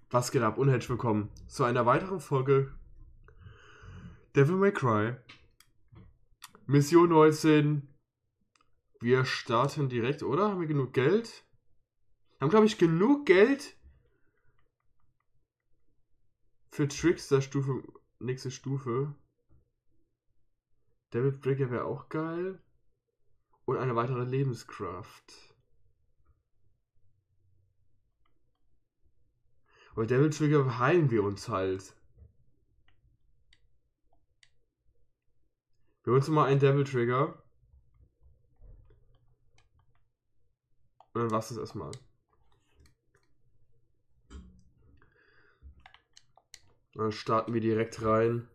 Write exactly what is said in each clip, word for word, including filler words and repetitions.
Was geht ab und herzlich willkommen zu einer weiteren Folge Devil May Cry. Mission neunzehn. Wir starten direkt, oder? Haben wir genug Geld? Wir haben, glaube ich, genug Geld für Trickster Stufe, nächste Stufe. Devil Trigger wäre auch geil. Und eine weitere Lebenskraft. Aber Devil Trigger heilen wir uns halt. Wir holen uns mal einen Devil Trigger. Und dann war's das erstmal. Und dann starten wir direkt rein.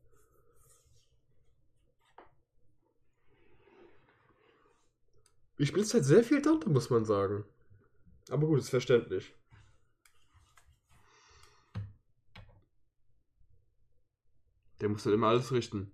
Ich spiele halt sehr viel Dante, muss man sagen. Aber gut, ist verständlich. Der muss halt immer alles richten.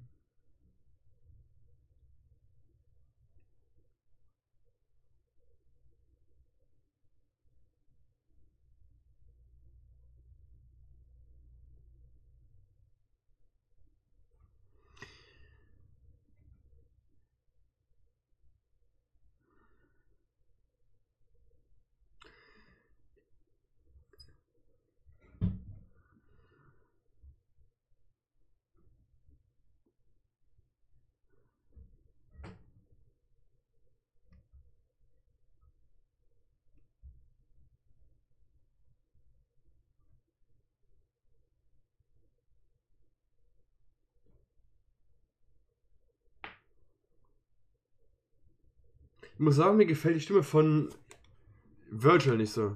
Ich muss sagen, mir gefällt die Stimme von Virgil nicht so.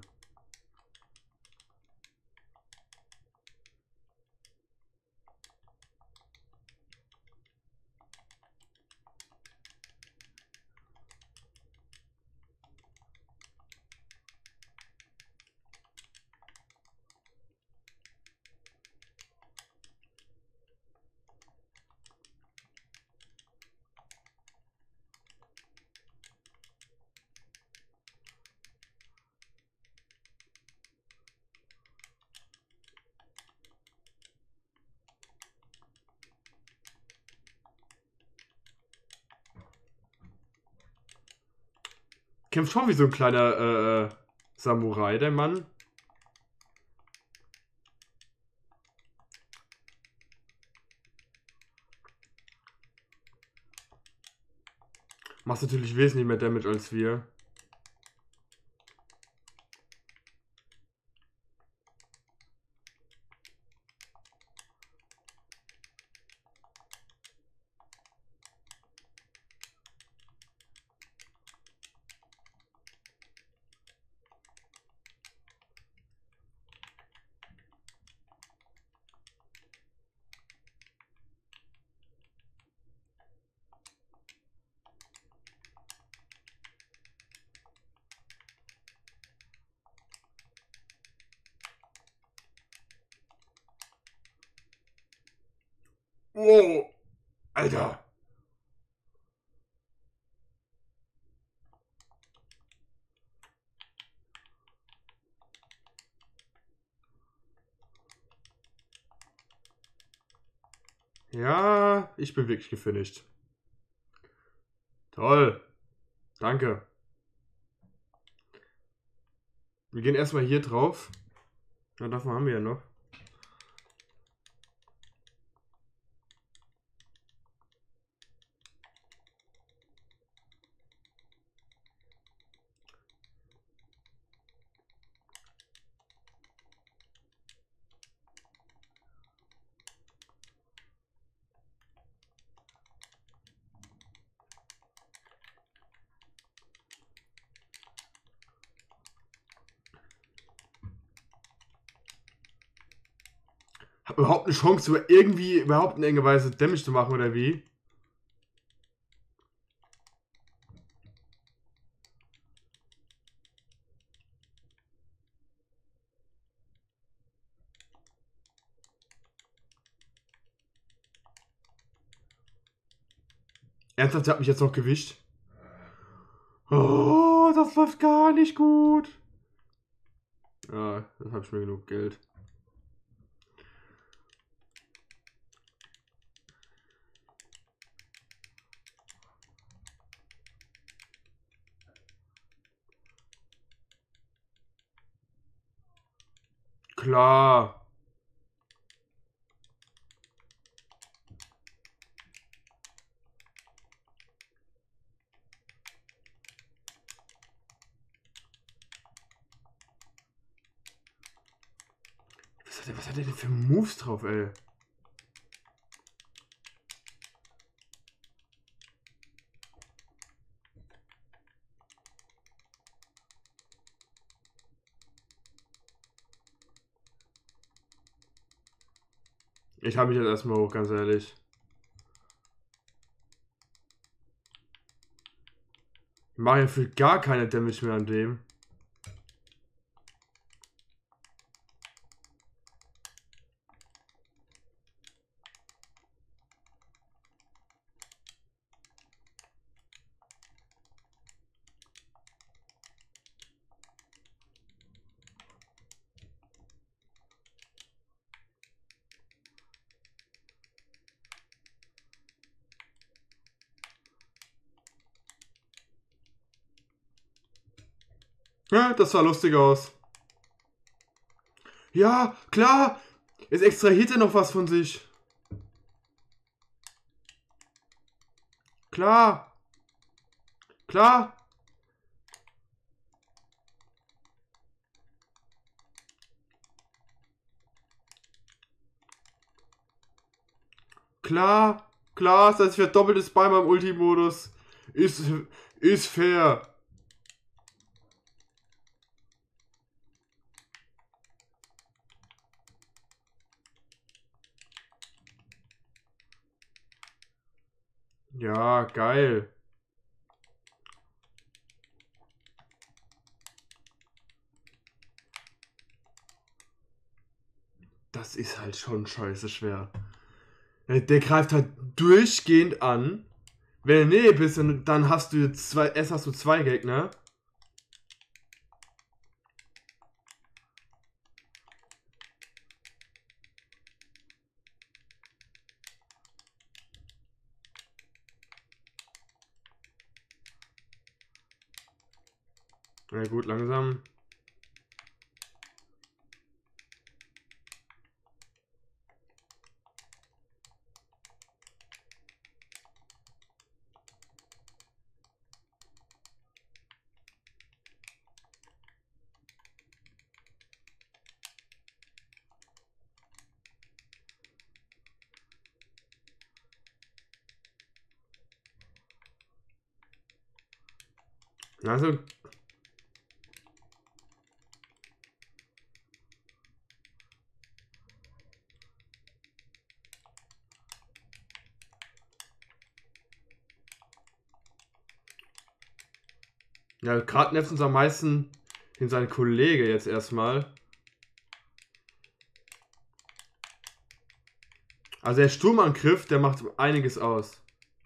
Kämpft schon wie so ein kleiner äh, Samurai, der Mann. Macht natürlich wesentlich mehr Damage als wir. Wow, Alter. Ja, ich bin wirklich gefinisht. Toll. Danke. Wir gehen erstmal hier drauf. Ja, davon haben wir ja noch. Hab überhaupt eine Chance, irgendwie überhaupt in irgendeiner Weise Damage zu machen, oder wie? Ernsthaft, der hat mich jetzt noch gewischt. Oh, das läuft gar nicht gut. Ja, das habe ich mir genug Geld. Klar. Was hat, der, was hat der denn für Moves drauf, ey? Ich habe mich jetzt erstmal hoch, ganz ehrlich. Ich mache ja für gar keine Damage mehr an dem. Ja, das sah lustig aus. Ja, klar. Jetzt extrahiert er noch was von sich. Klar. Klar. Klar. Klar, das heißt, ich werde doppeltes bei meinem Ulti-Modus. Ist, ist fair. Ja, geil. Das ist halt schon scheiße schwer. Der greift halt durchgehend an. Wenn du in der Nähe bist, dann hast du zwei, erst hast du zwei Gegner. Na gut, langsam. Also. Ja, gerade nervt uns am meisten in sein Kollege jetzt erstmal. Also der Sturmangriff, der macht einiges aus.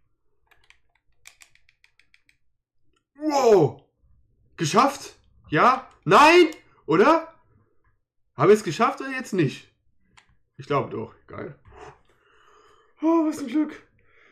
Wow! Geschafft? Ja? Nein? Oder? Habe ich es geschafft oder jetzt nicht? Ich glaube doch. Geil. Oh, was ein Glück.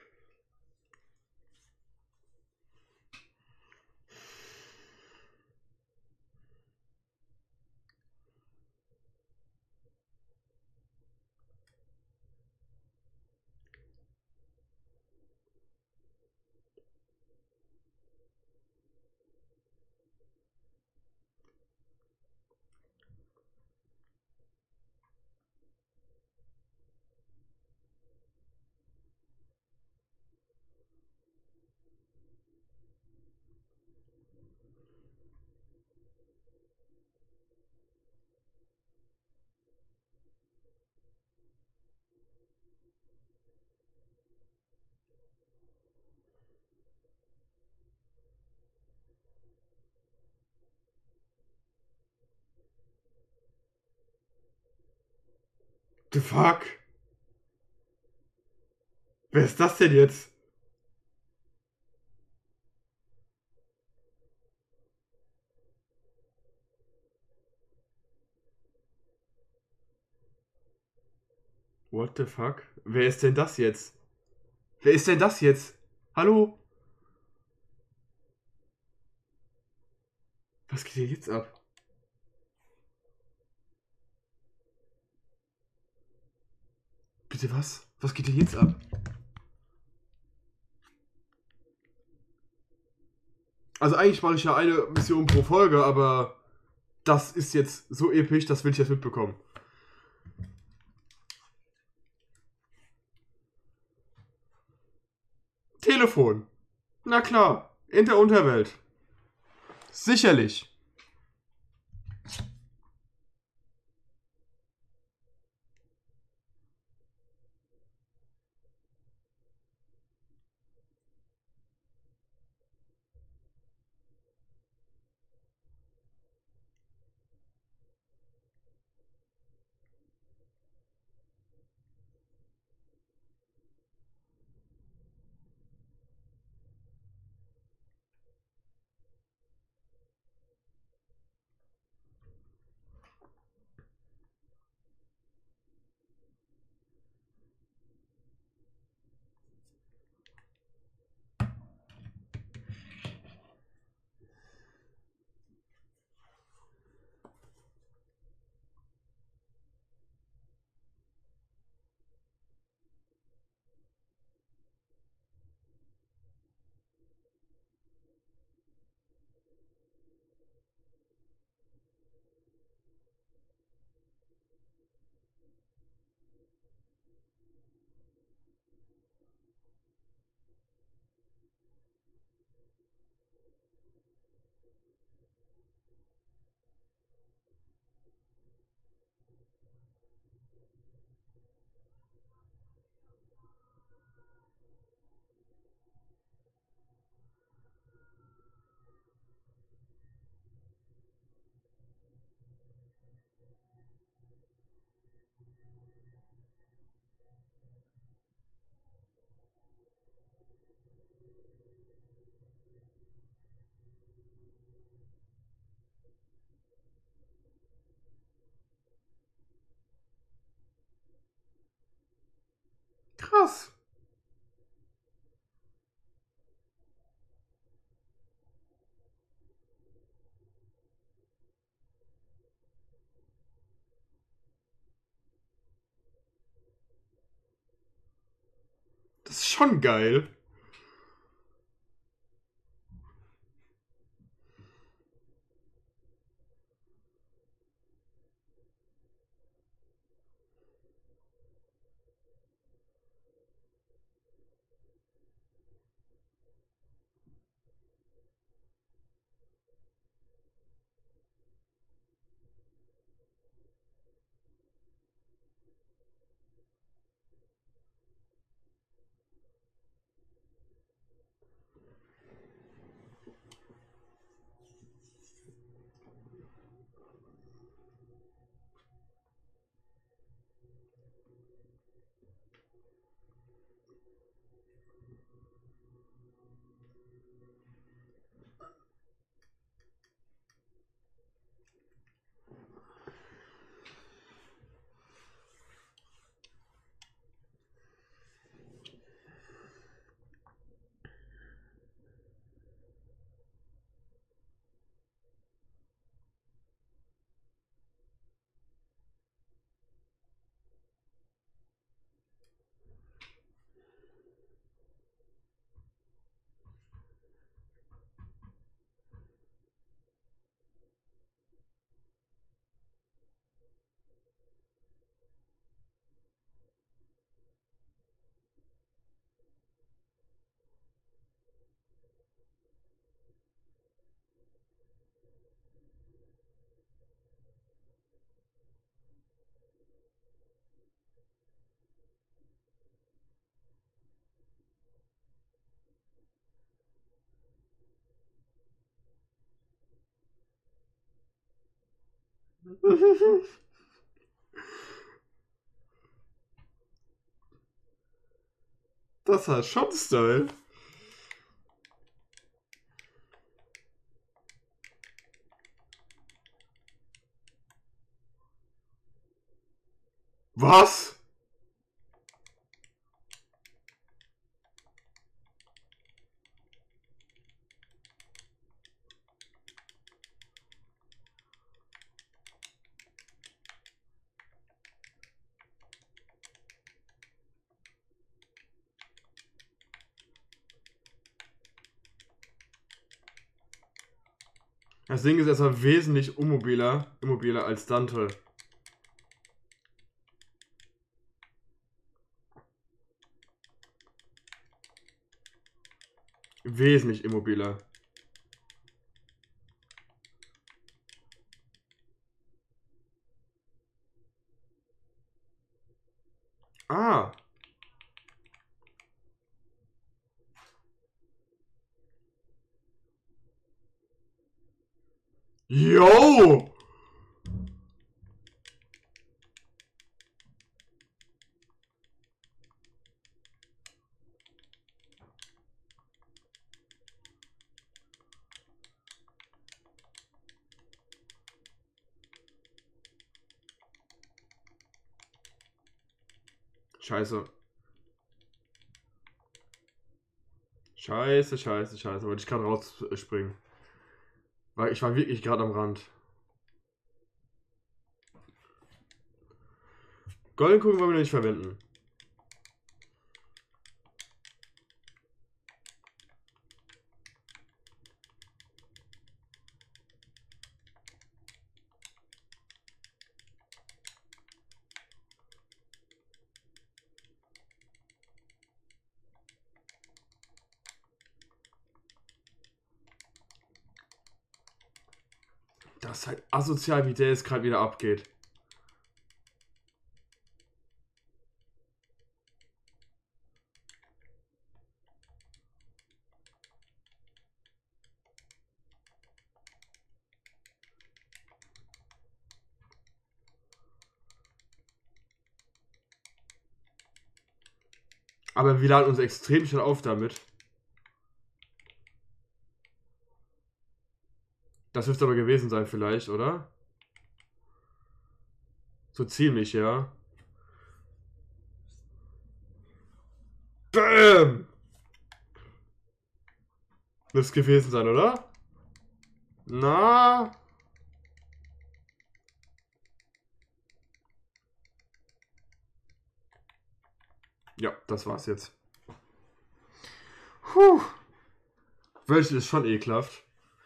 The fuck? Wer ist das denn jetzt? What the fuck? Wer ist denn das jetzt? Wer ist denn das jetzt? Hallo? Was geht hier jetzt ab? Bitte was? Was geht hier jetzt ab? Also eigentlich mache ich ja eine Mission pro Folge, aber das ist jetzt so episch, das will ich jetzt mitbekommen. Telefon. Na klar, in der Unterwelt. Sicherlich. Krass. Das ist schon geil. Das hat schon Style. Was? Das Ding ist erstmal wesentlich immobiler, immobiler als Dante. Wesentlich immobiler. Ah. Yo! Scheiße. Scheiße, scheiße, scheiße. Wollte ich gerade rausspringen. Weil ich war wirklich gerade am Rand. Golden Kugel wollen wir nicht verwenden. Das ist halt asozial, wie der jetzt gerade wieder abgeht. Aber wir laden uns extrem schnell auf damit. Das dürfte aber gewesen sein vielleicht, oder? So ziemlich, ja. Bäm! Müsste gewesen sein, oder? Na? Ja, das war's jetzt. Puh. Welches ist schon ekelhaft.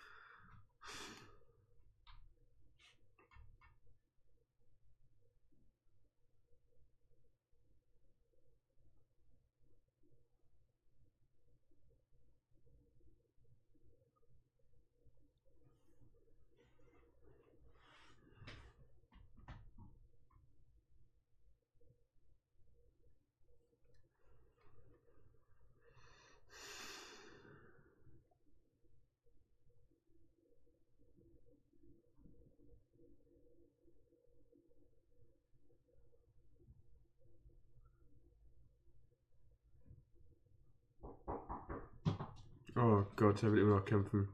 Oh Gott, er will immer noch kämpfen.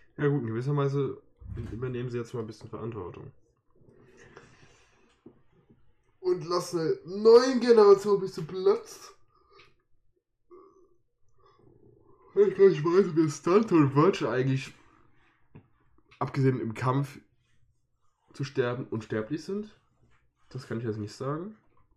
Ja gut, in gewisser Weise übernehmen sie jetzt mal ein bisschen Verantwortung. Und lassen eine neuen Generation ein bisschen Platz. Ich gar nicht weiß, wie Stunter und Virgil eigentlich, abgesehen im Kampf, zu sterben, unsterblich sind. Das kann ich jetzt nicht sagen.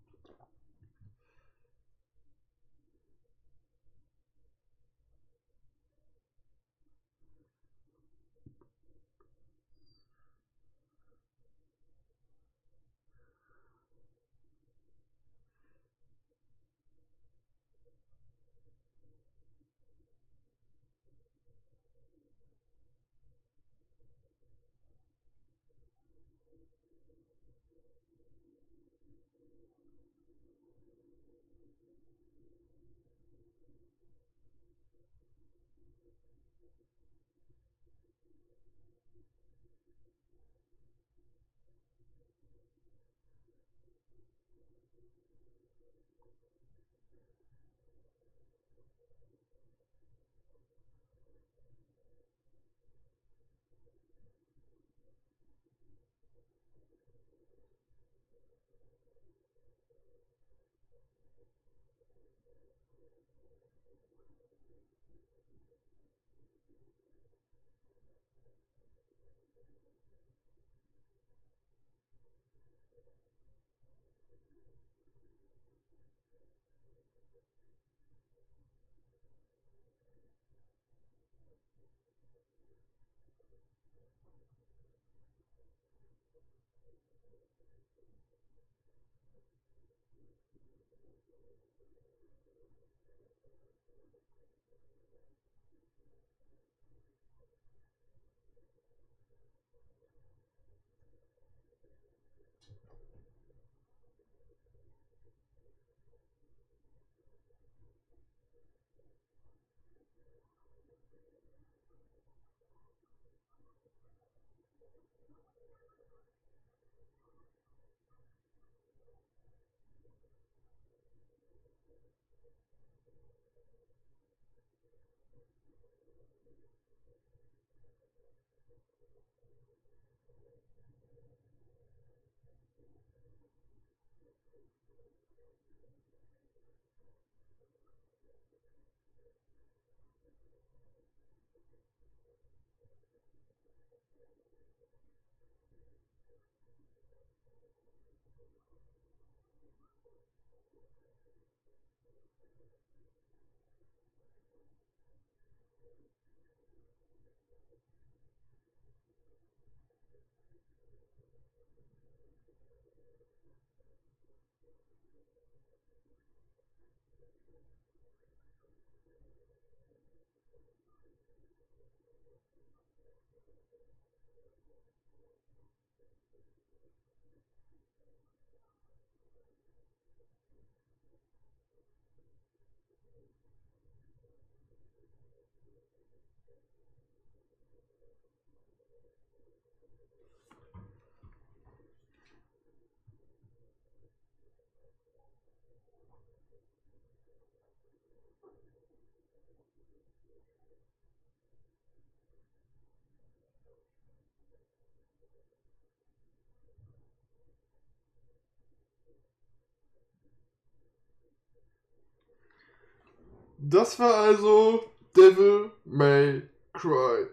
Das war also Devil May Cry.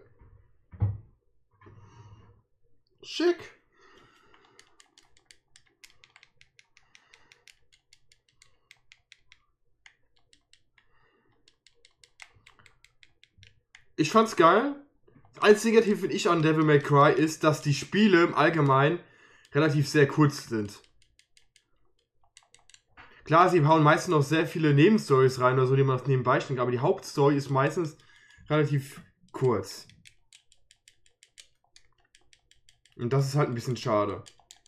Schick. Ich fand's geil. Das einzige Negative, finde ich, an Devil May Cry ist, dass die Spiele im Allgemeinen relativ sehr kurz sind. Klar, sie hauen meistens noch sehr viele Nebenstories rein oder so, die man auf nebenbei schenkt, aber die Hauptstory ist meistens relativ kurz. Und das ist halt ein bisschen schade.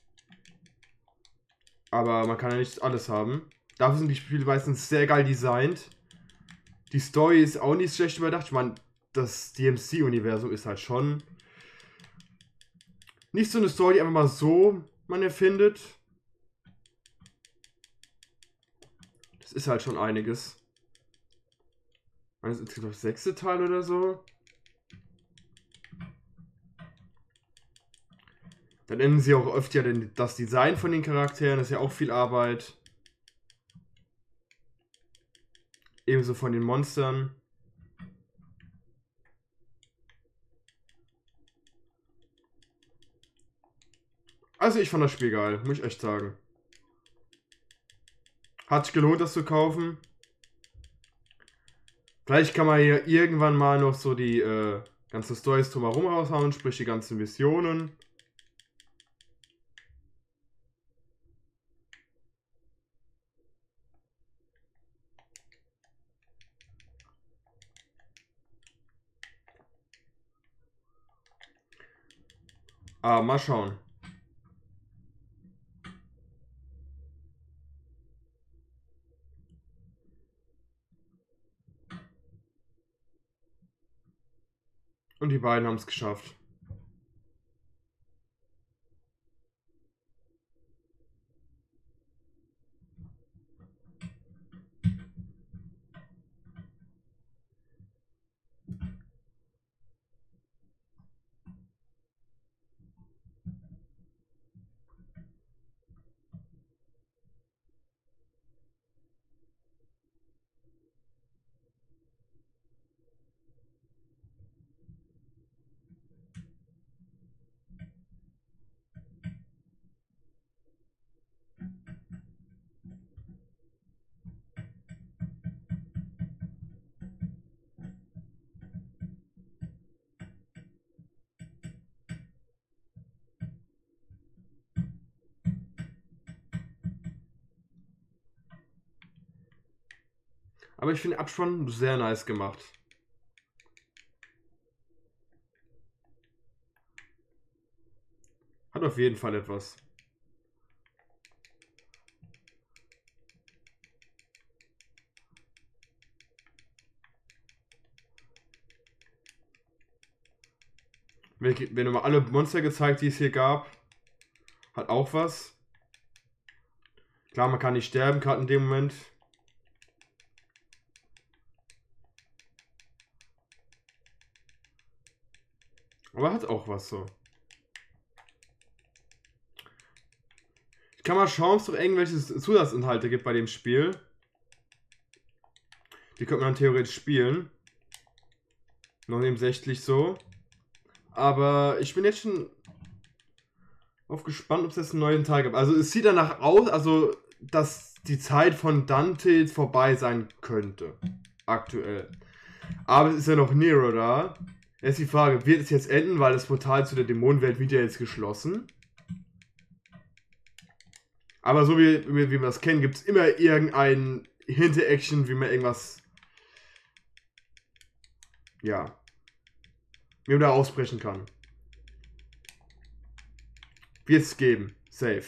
Aber man kann ja nicht alles haben. Dafür sind die Spiele meistens sehr geil designt. Die Story ist auch nicht schlecht überdacht. Ich meine, das D M C-Universum ist halt schon nicht so eine Story, die einfach mal so man erfindet. Das ist halt schon einiges. Also insgesamt sechste Teil oder so. Dann ändern sie auch öfter den, das Design von den Charakteren, das ist ja auch viel Arbeit. Ebenso von den Monstern. Also ich fand das Spiel geil, muss ich echt sagen. Hat sich gelohnt, das zu kaufen. Vielleicht kann man hier irgendwann mal noch so die äh, ganze Storys drumherum raushauen, sprich die ganzen Missionen. Aber mal schauen. Und die beiden haben es geschafft. Aber ich finde den Abspann sehr nice gemacht. Hat auf jeden Fall etwas. Wenn nochmal alle Monster gezeigt, die es hier gab. Hat auch was. Klar, man kann nicht sterben, gerade in dem Moment. Aber hat auch was so. Ich kann mal schauen, ob es doch irgendwelche Zusatzinhalte gibt bei dem Spiel. Die könnte man dann theoretisch spielen. Noch nebensächlich so. Aber ich bin jetzt schon auf gespannt, ob es jetzt einen neuen Teil gibt. Also es sieht danach aus, also dass die Zeit von Dante vorbei sein könnte. Aktuell. Aber es ist ja noch Nero da. Jetzt die Frage, wird es jetzt enden, weil das Portal zu der Dämonenwelt wird ja jetzt geschlossen? Aber so wie, wie, wie wir das kennen, gibt es immer irgendein Hinter-Action, wie man irgendwas... Ja. Wie man da ausbrechen kann. Wird es geben. Safe.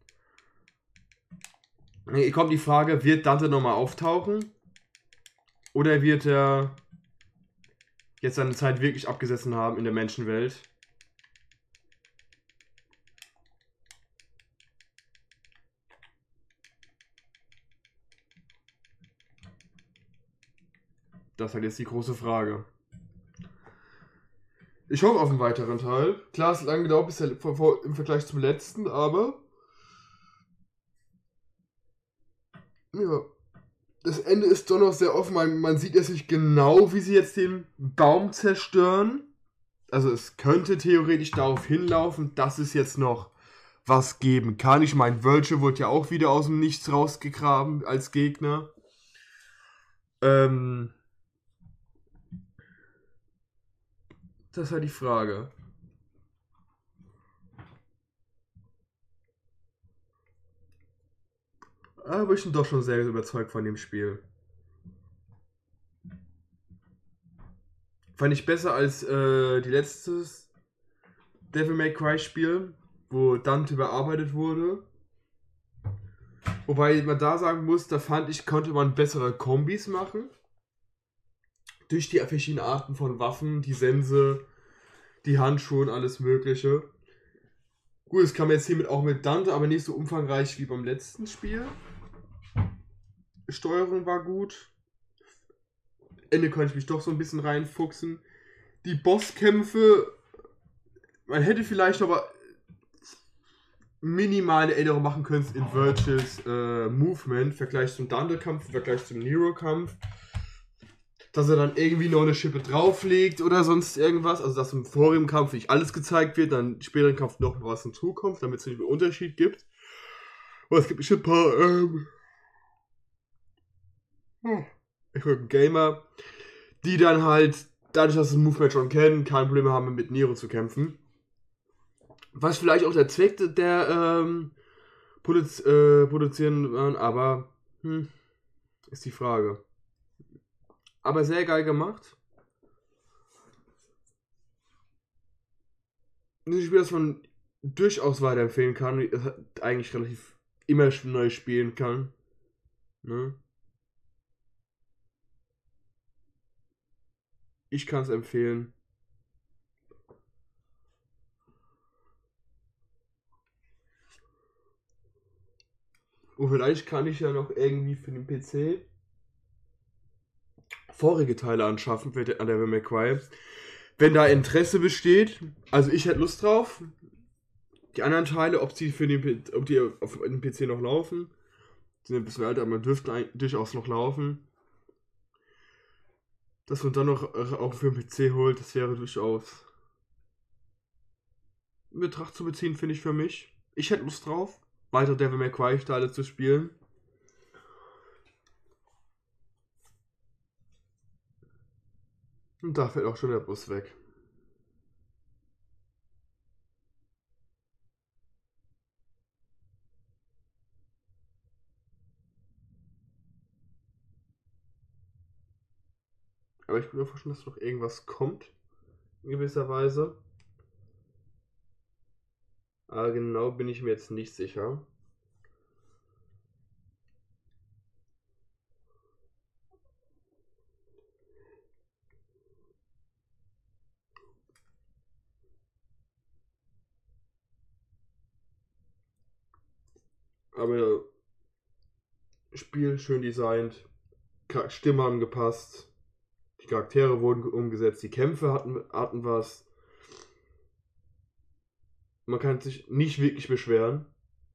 Hier kommt die Frage, wird Dante nochmal auftauchen? Oder wird er jetzt seine Zeit wirklich abgesessen haben in der Menschenwelt? Das ist halt jetzt die große Frage. Ich hoffe auf einen weiteren Teil. Klar, es hat lange gedauert bis der, im Vergleich zum letzten, aber ja, das Ende ist doch noch sehr offen. Man, man sieht jetzt nicht genau, wie sie jetzt den Baum zerstören. Also es könnte theoretisch darauf hinlaufen, dass es jetzt noch was geben kann. Ich meine, Wölche wurde ja auch wieder aus dem Nichts rausgegraben als Gegner. Ähm... Das ist halt die Frage. Aber ich bin doch schon sehr überzeugt von dem Spiel. Fand ich besser als äh, die letzte Devil May Cry Spiel, wo Dante überarbeitet wurde. Wobei man da sagen muss, da fand ich, konnte man bessere Kombis machen. Durch die verschiedenen Arten von Waffen, die Sense, die Handschuhe und alles mögliche. Gut, das kann man jetzt hiermit auch mit Dante, aber nicht so umfangreich wie beim letzten Spiel. Steuerung war gut. Ende konnte ich mich doch so ein bisschen reinfuchsen. Die Bosskämpfe, man hätte vielleicht aber minimale Änderungen machen könntest in Virtuals äh, Movement, im Vergleich zum Dante-Kampf, im Vergleich zum Nero-Kampf. Dass er dann irgendwie noch eine Schippe drauflegt oder sonst irgendwas. Also dass im vorigen Kampf nicht alles gezeigt wird, dann im späteren Kampf noch was hinzukommt, damit es nicht mehr Unterschied gibt. Aber es gibt bestimmt ein paar, ähm, ich bin Gamer, die dann halt, dadurch, dass sie das Movement schon kennen, kein Problem haben, mit Nero zu kämpfen. Was vielleicht auch der Zweck der ähm, Produz äh, produzieren waren, aber hm, ist die Frage. Aber sehr geil gemacht. Das Spiel, das man durchaus weiterempfehlen kann, eigentlich relativ immer neu spielen kann. Ne? Ich kann es empfehlen. Und vielleicht kann ich ja noch irgendwie für den P C vorige Teile anschaffen für an Devil May Cry. Wenn da Interesse besteht, also ich hätte Lust drauf. Die anderen Teile, ob sie für den, ob die auf dem P C noch laufen, sind ein bisschen älter, aber dürften durchaus noch laufen. Dass man dann noch auch für den P C holt, das wäre durchaus in Betracht zu beziehen, finde ich für mich. Ich hätte Lust drauf, weiter Devil May Cry Teile zu spielen. Und da fällt auch schon der Bus weg. Aber ich bin mir vorstellen, dass noch irgendwas kommt. In gewisser Weise. Aber genau bin ich mir jetzt nicht sicher. Aber Spiel schön designt, Stimme haben gepasst, die Charaktere wurden umgesetzt, die Kämpfe hatten, hatten was. Man kann sich nicht wirklich beschweren.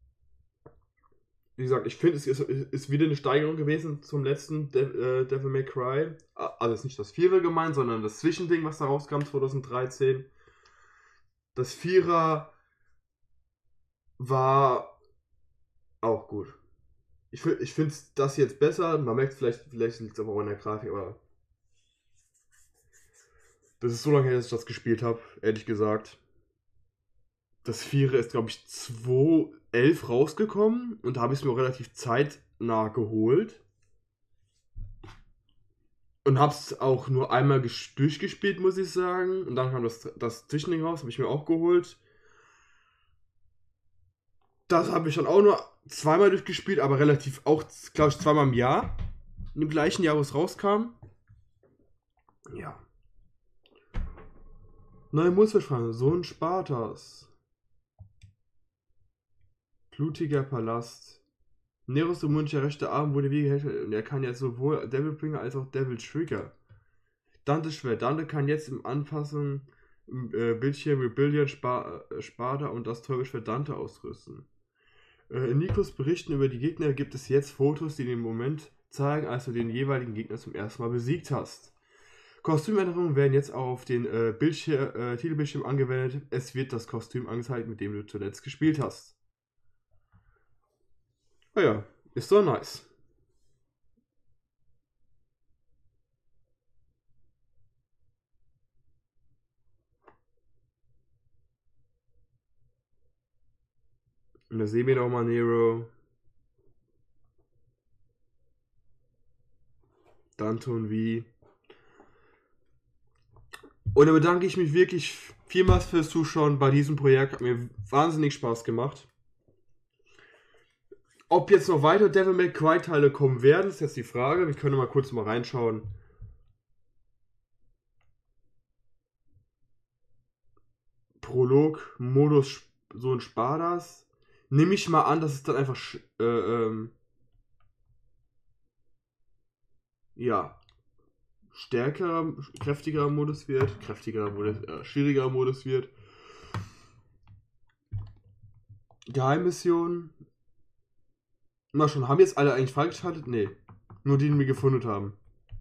Wie gesagt, ich finde, es ist, ist wieder eine Steigerung gewesen zum letzten De äh, Devil May Cry. Also ist nicht das Vierer gemeint, sondern das Zwischending, was da rauskam zwanzig dreizehn. Das Vierer war auch gut. Ich, ich finde das jetzt besser. Man merkt vielleicht, vielleicht liegt es aber auch an der Grafik, aber das ist so lange her, dass ich das gespielt habe, ehrlich gesagt. Das Vierer ist, glaube ich, zwanzig elf rausgekommen und da habe ich es mir auch relativ zeitnah geholt. Und habe es auch nur einmal durchgespielt, muss ich sagen. Und dann kam das, das Zwischending raus, habe ich mir auch geholt. Das habe ich dann auch nur zweimal durchgespielt, aber relativ auch, glaube ich, zweimal im Jahr. Im gleichen Jahr, wo es rauskam. Ja. Neue Musterschweine, Sohn Spartas. Blutiger Palast. Neros der Mund, der rechte Arm wurde wie gehätschelt und er kann jetzt sowohl Devilbringer als auch Devil Trigger. Dantes Schwert. Dante kann jetzt im Anpassen im äh, Bildschirm Rebellion, Spa äh, Sparta und das Teufelsschwert Dante ausrüsten. Äh, in Nikos Berichten über die Gegner gibt es jetzt Fotos, die den Moment zeigen, als du den jeweiligen Gegner zum ersten Mal besiegt hast. Kostümänderungen werden jetzt auch auf den äh, Bildschirm, äh, Titelbildschirm angewendet. Es wird das Kostüm angezeigt, mit dem du zuletzt gespielt hast. Oh ja, ist doch nice. Und da sehen wir nochmal Nero. Dante und Vi. Und da bedanke ich mich wirklich vielmals fürs Zuschauen bei diesem Projekt. Hat mir wahnsinnig Spaß gemacht. Ob jetzt noch weitere Devil May Cry Teile kommen werden, ist jetzt die Frage. Wir können mal kurz mal reinschauen. Prolog, Modus, so ein Spardas. Nehme ich mal an, dass es dann einfach äh, ähm, ja, stärkerer, kräftigerer Modus wird, kräftigerer Modus, äh, schwierigerer Modus wird. Geheimmission. Na schon, haben jetzt alle eigentlich freigeschaltet? Nee. Nur die, die wir gefunden haben.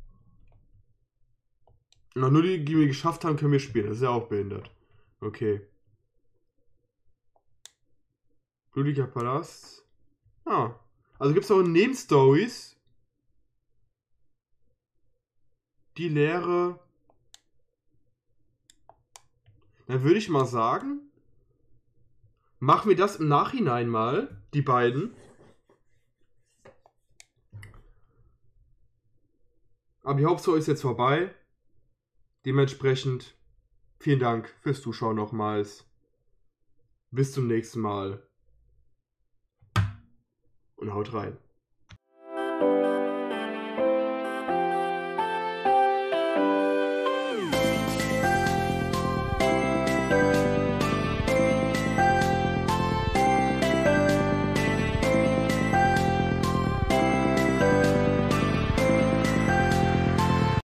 Na, nur die, die wir geschafft haben, können wir spielen. Das ist ja auch behindert. Okay. Blutiger Palast. Ah. Also gibt es auch Nebenstories. Die Lehre. Dann würde ich mal sagen, machen wir das im Nachhinein mal, die beiden. Aber die Hauptstory ist jetzt vorbei. Dementsprechend vielen Dank fürs Zuschauen nochmals. Bis zum nächsten Mal. Und haut rein.